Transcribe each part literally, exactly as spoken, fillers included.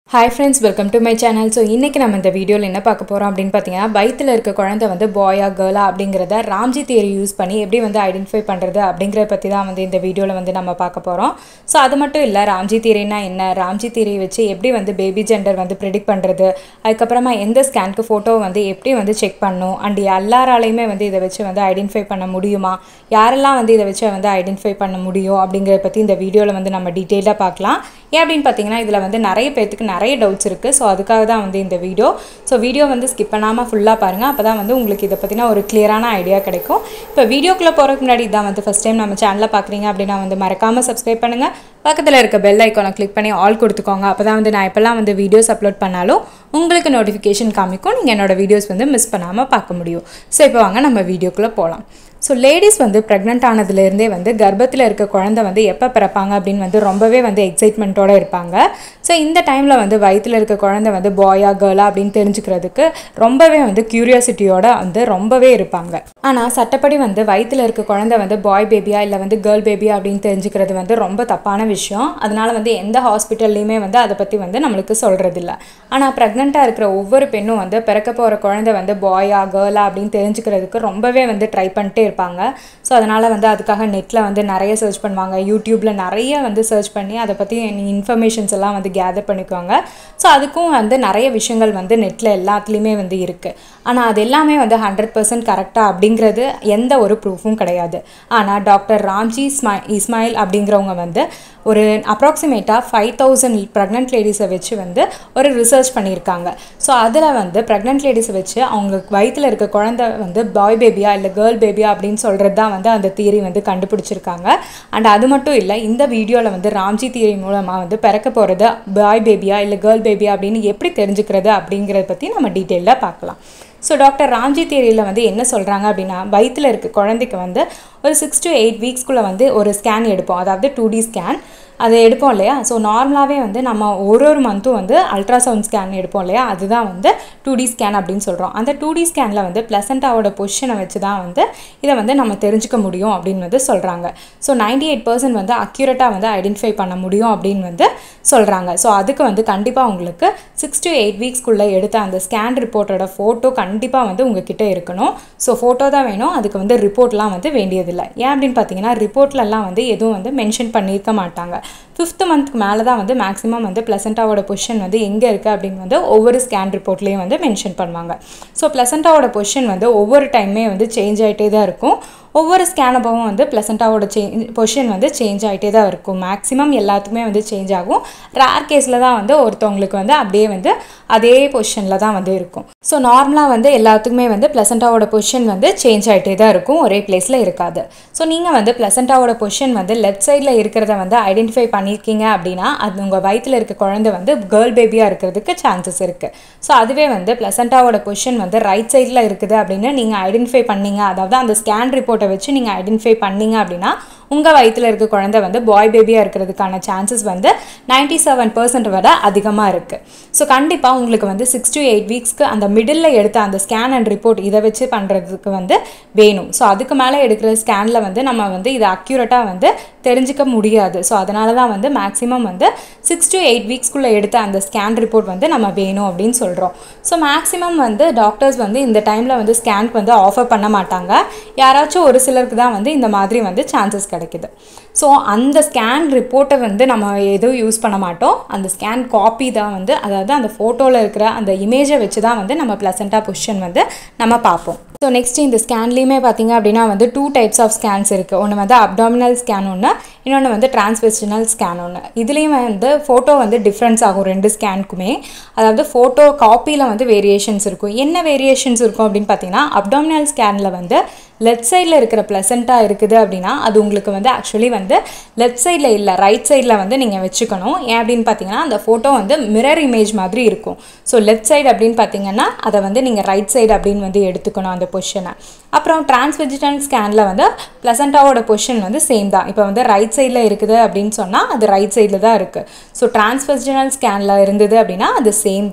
Hi friends, welcome to my channel. So இன்னைக்கு நம்ம இந்த வீடியோல என்ன பார்க்க போறோம் அப்படினு பாத்தீங்கன்னா வயித்துல இருக்க குழந்தை வந்து பாயா girlா அப்படிங்கறத ராம்ஜி தியரி யூஸ் பண்ணி எப்படி வந்து ஐடென்டிஃபை பண்றது அப்படிங்கற பத்தி தான் வந்து இந்த வீடியோல வந்து நம்ம பார்க்க போறோம். சோ அது மட்டும் இல்ல ராம்ஜி தியரினா என்ன, ராம்ஜி தியரி வச்சு எப்படி வந்து பேபி ஜெண்டர் வந்து பிரெடிக்ட் பண்றது, அதுக்கு அப்புறமா எந்த ஸ்கேனுக்கு போட்டோ வந்து எப்படி வந்து செக் பண்ணனும் and எல்லாராலயுமே வந்து இத வச்சு வந்து ஐடென்டிஃபை பண்ண முடியுமா, யாரெல்லாம் வந்து இத வச்சு வந்து ஐடென்டிஃபை பண்ண முடியும் அப்படிங்கறத பத்தி இந்த வீடியோல வந்து நம்ம டீடைலா பார்க்கலாம். ஏன் அப்படினு பாத்தீங்கன்னா இதுல வந்து நிறைய பேருக்கு நிறைய டவுட்ஸ் இருக்கு. சோ அதுக்காக தான் வந்து இந்த வீடியோ. சோ வீடியோ வந்து ஸ்கிப் பண்ணாம ஃபுல்லா பாருங்க. அப்பதான் வந்து உங்களுக்கு இத பத்தின ஒரு கிளியரான ஐடியா கிடைக்கும். இப்போ வீடியோக்குள்ள போறதுக்கு முன்னாடி இதான் வந்து ஃபர்ஸ்ட் டைம் நம்ம சேனலை பாக்குறீங்க அப்படினா வந்து மறக்காம சப்ஸ்கிரைப் பண்ணுங்க. பக்கத்துல இருக்க பெல் ஐகானை கிளிக் பண்ணி ஆல் கொடுத்துக்கோங்க. அப்பதான் வந்து நான் எப்பலாம் வந்து வீடியோஸ் அப்லோட் பண்ணாலும் உங்களுக்கு நோட்டிஃபிகேஷன் காமிக்கும். நீங்க என்னோட வீடியோஸ் வந்து மிஸ் பண்ணாம பார்க்க முடியும். சோ இப்போ வாங்க நம்ம வீடியோக்குள்ள போலாம். So ladies வந்து pregnant ஆனதுல இருந்தே வந்து கர்ப்பத்துல இருக்க குழந்தை வந்து எப்ப பிறப்பாங்க அப்படினு வந்து ரொம்பவே வந்து எக்ஸைட்மென்ட்டோட இருப்பாங்க. சோ இந்த டைம்ல வந்து வயித்துல இருக்க குழந்தை வந்து பாயா girlா அப்படினு தெரிஞ்சுக்கிறதுக்கு ரொம்பவே வந்து கியூரியாசிட்டியோட வந்து ரொம்பவே இருப்பாங்க. ஆனா சட்டப்படி வந்து வயித்துல இருக்க குழந்தை வந்து பாய் பேபியா இல்ல வந்து girl பேபியா அப்படினு தெரிஞ்சுக்கிறது வந்து ரொம்ப தப்பான விஷயம். அதனால வந்து எந்த ஹாஸ்பிடல்லயுமே வந்து அத பத்தி வந்து நமக்கு சொல்றது இல்ல. ஆனா பிரெக்னன்ட்டா இருக்கிற ஒவ்வொரு பெண்ணும் வந்து பிறக்க போற குழந்தை வந்து பாயா girlா அப்படினு தெரிஞ்சுக்கிறதுக்கு ரொம்பவே வந்து ட்ரை பண்ணிட்டே இருப்பாங்க. சோ அதனால வந்து அதுக்காக நெட்ல வந்து நிறைய சர்ச் பண்ணுவாங்க. யூடியூப்ல நிறைய வந்து சர்ச் பண்ணி அத பத்தி இன்ஃபர்மேஷன்ஸ் எல்லாம் வந்து கேதர் பண்ணிக்குவாங்க. சோ அதுக்கும் வந்து நிறைய விஷயங்கள் வந்து நெட்ல எல்லாத்துலயுமே வந்து இருக்கு. ஆனா அது எல்லாமே வந்து ஹண்ட்ரட் பர்சன்ட் கரெக்ட்டா அப்படிங்கிறது எந்த ஒரு ப்ரூஃபும் கிடையாது. ஆனா டாக்டர் ராம்ஜி இஸ்மாயில் அப்படிங்கறவங்க வந்து ஒரு அப்ராக்சிமேட்டா five thousand பிரெக்னன்ட் லேடிஸை வச்சு வந்து ஒரு ரிசர்ச் பண்ணியிருக்காங்க. ஸோ அதில் வந்து பிரெக்னன்ட் லேடிஸை வச்சு அவங்க வயிற்றில் இருக்க குழந்தை வந்து பாய் பேபியா இல்லை கேர்ள் பேபியா அப்படின்னு சொல்கிறது தான் வந்து அந்த தியரி வந்து கண்டுபிடிச்சிருக்காங்க. அண்ட் அது மட்டும் இல்லை, இந்த வீடியோவில் வந்து ராம்ஜி தியரி மூலமாக வந்து பிறக்க போகிறது பாய் பேபியா இல்லை கேர்ள் பேபியா அப்படின்னு எப்படி தெரிஞ்சுக்கிறது அப்படிங்கிறத பற்றி நம்ம டீட்டெயிலாக பார்க்கலாம். ஸோ டாக்டர் ராம்ஜி தியரியில் வந்து என்ன சொல்கிறாங்க அப்படின்னா வயிற்றில் இருக்க குழந்தைக்கு வந்து ஒரு சிக்ஸ் டு எயிட் வீக்ஸ்குள்ளே வந்து ஒரு ஸ்கேன் எடுப்போம், அதாவது டூ டி ஸ்கேன் அதை எடுப்போம் இல்லையா. ஸோ நார்மலாகவே வந்து நம்ம ஒரு ஒரு மந்த்தும் வந்து அல்ட்ராசவுண்ட் ஸ்கேன் எடுப்போம் இல்லையா, அதுதான் வந்து டூ டி ஸ்கேன் அப்படின்னு சொல்கிறோம். அந்த டூ டி ஸ்கேனில் வந்து பிளசண்டாவோட பொசிஷனை வச்சு தான் வந்து இதை வந்து நம்ம தெரிஞ்சுக்க முடியும் அப்படின்னு வந்து சொல்கிறாங்க. ஸோ நைன்டி எயிட் பர்சன்ட் வந்து அக்யூரேட்டாக வந்து ஐடென்டிஃபை பண்ண முடியும் அப்படின்னு வந்து சொல்கிறாங்க. ஸோ அதுக்கு வந்து கண்டிப்பாக உங்களுக்கு சிக்ஸ் டு எயிட் வீக்ஸ்க்குள்ளே எடுத்த அந்த ஸ்கேன் ரிப்போர்ட்டோட ஃபோட்டோ கண்டிப்பாக வந்து உங்ககிட்ட இருக்கணும். ஸோ ஃபோட்டோ தான் வேணும், அதுக்கு வந்து ரிப்போர்ட்லாம் வந்து வேண்டியதில்லை. ஏன் அப்படின்னு பார்த்தீங்கன்னா ரிப்போர்ட்லலாம் வந்து எதுவும் வந்து மென்ஷன் பண்ணியிருக்க மாட்டாங்க. ஃபிஃப்த் மந்த்க்கு மேலே தான் வந்து மேக்ஸிமம் வந்து பிளசண்டாவோட பொசிஷன் வந்து எங்கே இருக்குது அப்படின்னு வந்து ஒவ்வொரு ஸ்கேன் ரிப்போர்ட்லேயும் வந்து மென்ஷன் பண்ணுவாங்க. ஸோ பிளசண்டாவோட பொசிஷன் வந்து ஒவ்வொரு டைமே வந்து சேஞ்ச் ஆகிட்டே தான் இருக்கும். ஒவ்வொரு ஸ்கேன் அப்பவும் வந்து பிளசண்டாவோட சேஞ்ச் பொசிஷன் வந்து சேஞ்ச் ஆகிட்டே தான் இருக்கும். மேக்ஸிமம் எல்லாத்துக்குமே வந்து சேஞ்ச் ஆகும். ரேர் கேஸில் தான் வந்து ஒருத்தவங்களுக்கு வந்து அப்படியே வந்து அதே பொசிஷனில் தான் வந்து இருக்கும். ஸோ நார்மலாக வந்து எல்லாத்துக்குமே வந்து பிளசண்டாவோட பொசிஷன் வந்து சேஞ்ச் ஆகிட்டே தான் இருக்கும், ஒரே பிளேஸில் இருக்காது. ஸோ நீங்கள் வந்து பிளசண்டாவோட பொசிஷன் வந்து லெஃப்ட் சைடில் இருக்கிறத வந்து ஐடென்டிஃபை பண்ணியிருக்கீங்க அப்படின்னா அது உங்கள் வயிற்றில் இருக்க குழந்தை வந்து கேர்ள் பேபியாக இருக்கிறதுக்கு சான்சஸ் இருக்குது. ஸோ அதுவே வந்து பிளசண்டாவோட பொசிஷன் வந்து ரைட் சைடில் இருக்குது அப்படின்னு நீங்கள் ஐடென்டிஃபை பண்ணீங்க, அதாவது அந்த ஸ்கேன் ரிப்போர்ட் வச்சு நீங்க ஐடென்டிஃபை பண்ணீங்க அப்படின்னா உங்க வயித்துல இருக்க குழந்தை வந்து பாய் பேபியா இருக்கிறதுக்கான சான்சஸ் வந்து நைன்டி செவன் பர்சன்ட் வரை அதிகமா இருக்கு. ஸோ கண்டிப்பா உங்களுக்கு வந்து சிக்ஸ் டு எயிட் வீக்ஸ்க்கு அந்த மிடில் எடுத்த அந்த ஸ்கேன் அண்ட் ரிப்போர்ட் இதை வச்சு பண்றதுக்கு வந்து வேணும். ஸோ அதுக்கு மேலே எடுக்கிற ஸ்கேன்ல வந்து நம்ம வந்து இதை அக்யூரேட்டா வந்து தெரிஞ்சுக்க முடியாது. ஸோ அதனால தான் வந்து மேக்ஸிமம் வந்து சிக்ஸ் டு எயிட் வீக்ஸ்க்குள்ளே எடுத்த அந்த ஸ்கேன் ரிப்போர்ட் வந்து நம்ம வேணும் அப்படின்னு சொல்கிறோம். ஸோ மேக்ஸிமம் வந்து டாக்டர்ஸ் வந்து இந்த டைமில் வந்து ஸ்கேனுக்கு வந்து ஆஃபர் பண்ண மாட்டாங்க. யாராச்சும் ஒரு சிலருக்கு தான் வந்து இந்த மாதிரி வந்து சான்சஸ் கிடைக்குது. ஸோ அந்த ஸ்கேன் ரிப்போர்ட்டை வந்து நம்ம எதுவும் யூஸ் பண்ண மாட்டோம். அந்த ஸ்கேன் காப்பி தான் வந்து, அதாவது அந்த ஃபோட்டோவில் இருக்கிற அந்த இமேஜை வச்சு தான் வந்து நம்ம பிளசண்டா பொசிஷன் வந்து நம்ம பார்ப்போம். ஸோ நெக்ஸ்ட் இந்த ஸ்கேன்லேயுமே பார்த்தீங்க அப்படின்னா வந்து டூ டைப்ஸ் ஆஃப் ஸ்கேன்ஸ் இருக்குது. ஒன்று வந்து அப்டாமினல் ஸ்கேன் ஒன்று, இன்னொன்று வந்து டிரான்ஸ்வெஜினல் ஸ்கேன் ஒன்று. இதுலேயும் வந்து ஃபோட்டோ வந்து டிஃப்ரென்ஸ் ஆகும் ரெண்டு ஸ்கேனுக்குமே. அதாவது ஃபோட்டோ காப்பியில் வந்து வேரியேஷன்ஸ் இருக்கும். என்ன வேரியேஷன்ஸ் இருக்கும் அப்படின்னு பார்த்தீங்கன்னா அப்டாமினல் ஸ்கேனில் வந்து லெஃப்ட் சைடில் இருக்கிற பிளசண்டா இருக்குது அப்படின்னா அது உங்களுக்கு வந்து ஆக்சுவலி வந்து லெஃப்ட் சைடில் இல்லை ரைட் சைடில் வந்து நீங்கள் வச்சுக்கணும். ஏன் அப்படின்னு பார்த்தீங்கன்னா அந்த ஃபோட்டோ வந்து மிரர் இமேஜ் மாதிரி இருக்கும். ஸோ லெஃப்ட் சைடு அப்படின்னு பார்த்தீங்கன்னா அதை வந்து நீங்கள் ரைட் சைடு அப்படின்னு வந்து எடுத்துக்கணும் அந்த பொசிஷனை. அப்புறம் டிரான்ஸ்வெஜினல் ஸ்கேனில் வந்து பிளசண்டாவோட பொசிஷன் வந்து சேம் தான். இப்போ வந்து ரைட் சைடில் இருக்குது அப்படின்னு சொன்னால் அது ரைட் சைடில் தான் இருக்குது. ஸோ டிரான்ஸ்வெஜினல் ஸ்கேனில் இருந்தது அப்படின்னா அது சேம் தான்.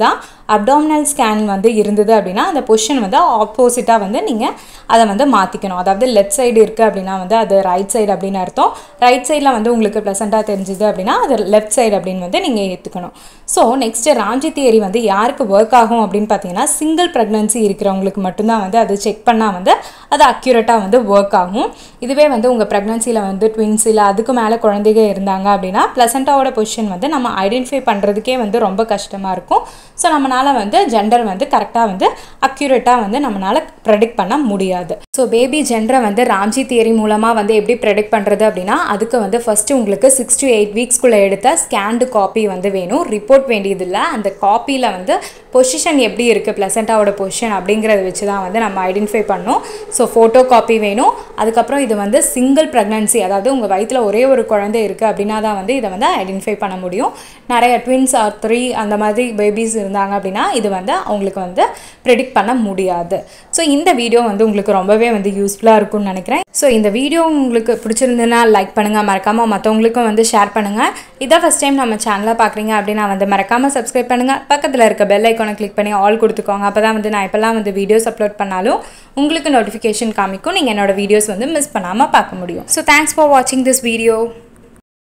அப்டாமினல் ஸ்கேன் வந்து இருந்தது அப்படின்னா அந்த பொசிஷன் வந்து ஆப்போசிட்டாக வந்து நீங்கள் அதை வந்து மாற்றிக்கணும். அதாவது லெஃப்ட் சைடு இருக்குது அப்படின்னா வந்து அது ரைட் சைடு அப்படின்னு அர்த்தம். ரைட் சைடில் வந்து உங்களுக்கு ப்ளசண்ட்டாக தெரிஞ்சுது அப்படின்னா அது லெஃப்ட் சைடு அப்படின்னு வந்து நீங்கள் ஏற்றுக்கணும். ஸோ நெக்ஸ்ட்டு ராம்ஜி தியரி வந்து யாருக்கு ஒர்க் ஆகும் அப்படின்னு பார்த்தீங்கன்னா சிங்கிள் ப்ரெக்னன்சி இருக்கிறவங்களுக்கு மட்டும்தான் வந்து அது செக் பண்ணால் வந்து அது அக்யூரேட்டாக வந்து ஒர்க் ஆகும். இதுவே வந்து உங்கள் ப்ரெக்னன்சியில் வந்து ட்வின்ஸ் இல்லை அதுக்கு மேலே குழந்தைங்க இருந்தாங்க அப்படின்னா ப்ளசண்ட்டாவோட பொசிஷன் வந்து நம்ம ஐடென்டிஃபை பண்ணுறதுக்கே வந்து ரொம்ப கஷ்டமாக இருக்கும். ஸோ நம்மளால் வந்து ஜெண்டர் வந்து கரெக்டாக வந்து அக்யூரேட்டாக வந்து நம்மளால் ப்ரெடிக்ட் பண்ண முடியாது. ஸோ பேபி ஜெண்டரை வந்து ராம்ஜி தியரி மூலமாக வந்து எப்படி ப்ரெடிக்ட் பண்ணுறது அப்படின்னா அதுக்கு வந்து ஃபஸ்ட்டு உங்களுக்கு சிக்ஸ் டு எயிட் வீக்ஸ்குள்ளே எடுத்த ஸ்கேன்டு காப்பி வந்து வேணும். ரிப்போர்ட் வேண்டியதில்லை. அந்த காப்பியில் வந்து பொசிஷன் எப்படி இருக்குது ப்ளசண்ட்டாவோட பொசிஷன் அப்படிங்கிறத வச்சு தான் வந்து நம்ம ஐடென்டிஃபை பண்ணோம். ஸோ ஃபோட்டோ காப்பி வேணும். அதுக்கப்புறம் இது வந்து சிங்கிள் ப்ரெக்னன்சி, அதாவது உங்கள் வயிற்றில் ஒரே ஒரு குழந்தை இருக்குது அப்படின்னா தான் வந்து இதை வந்து ஐடென்டிஃபை பண்ண முடியும். நிறைய ட்வின்ஸ் ஆர் த்ரீ அந்த மாதிரி பேபிஸ் இருந்தாங்க அப்படின்னா இது வந்து அவங்களுக்கு வந்து ப்ரெடிக்ட் பண்ண முடியாது. ஸோ இந்த வீடியோ வந்து உங்களுக்கு ரொம்பவே வந்து யூஸ்ஃபுல்லாக இருக்கும்னு நினைக்கிறேன். ஸோ இந்த வீடியோ உங்களுக்கு பிடிச்சிருந்ததுன்னா லைக் பண்ணுங்கள், மறக்காமல் மற்றவங்களுக்கும் வந்து ஷேர் பண்ணுங்கள். இதான் ஃபஸ்ட் டைம் நம்ம சேனலாக பார்க்குறீங்க அப்படின்னா வந்து மறக்காமல் சப்ஸ்கிரைப் பண்ணுங்கள். பக்கத்தில் இருக்க பெல் ஐக்கானை கிளிக் பண்ணி ஆல் கொடுத்துக்கோங்க. அப்போ தான் வந்து நான் இப்போல்லாம் வந்து வீடியோஸ் அப்லோட் பண்ணாலும் உங்களுக்கு நோட்டிஃபிகேஷன் காமிக்கும். நீங்கள் என்னோட வீடியோஸ் வந்து மிஸ் பண்ணாமல் பார்க்க முடியும். ஸோ தேங்க்ஸ் ஃபார் வாட்சிங் திஸ் வீடியோ.